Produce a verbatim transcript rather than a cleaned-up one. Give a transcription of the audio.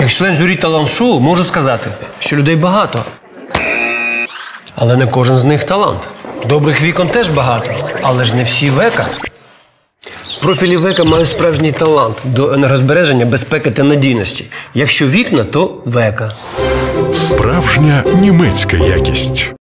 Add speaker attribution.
Speaker 1: Як член журі талант-шоу можу сказати, що людей багато. Але не кожен з них талант. Добрих вікон теж багато, але ж не всі века. Профілі века мають справжній талант до енергозбереження, безпеки та надійності. Якщо вікна, то века.
Speaker 2: Справжня німецька якість.